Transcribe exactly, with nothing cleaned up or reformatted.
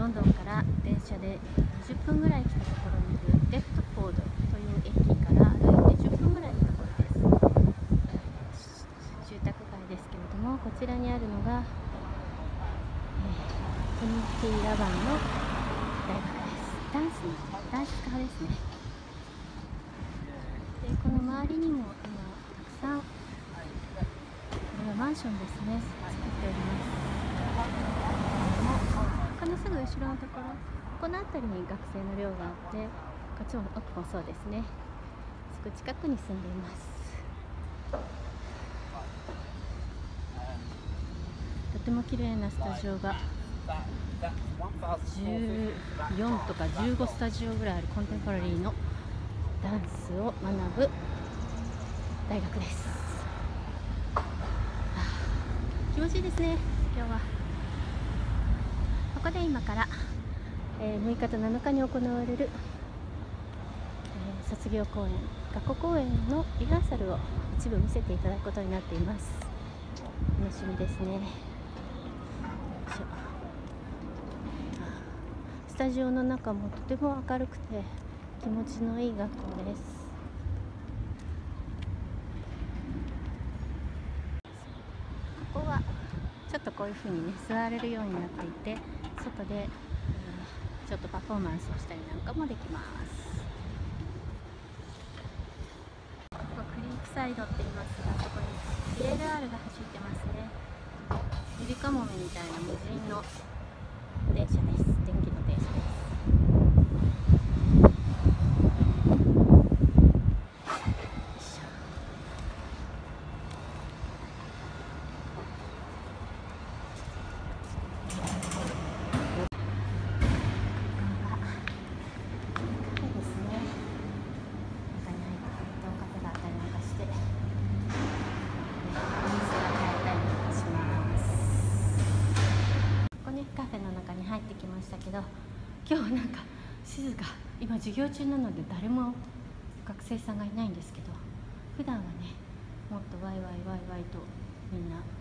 ロンドンから電車でにじゅっぷんぐらい来たところにいるデプトフォードという駅から歩いてじゅっぷんぐらいのところです。住宅街ですけれども、こちらにあるのが、えー、トリニティ・ラバンの大学です。ダンスのダンス科ですね。でこの周りにも今たくさん、これはマンションですね、作っております。このすぐ後ろのところ、この辺りに学生の寮があって、こっちも奥もそうですね。すぐ近くに住んでいます。とても綺麗なスタジオがじゅうよんとかじゅうごスタジオぐらいあるコンテンポラリーのダンスを学ぶ大学です。気持ちいいですね、今日は。ここで今から、えー、むいかとなのかに行われる、えー、卒業公演、学校公演のリハーサルを一部見せていただくことになっています。楽しみですね。スタジオの中もとても明るくて気持ちのいい学校です。ここはちょっとこういう風にね座れるようになっていて、外で、うん、ちょっとパフォーマンスをしたりなんかもできます。ここクリークサイドって言いますが、そこに ジェイエルアール が走ってますね。ゆりかもめみたいな無人の電車です。電気の電車です。カフェの中に入ってきましたけど、今日はなんか静か、今授業中なので誰も学生さんがいないんですけど、普段はねもっとワイワイワイワイとみんな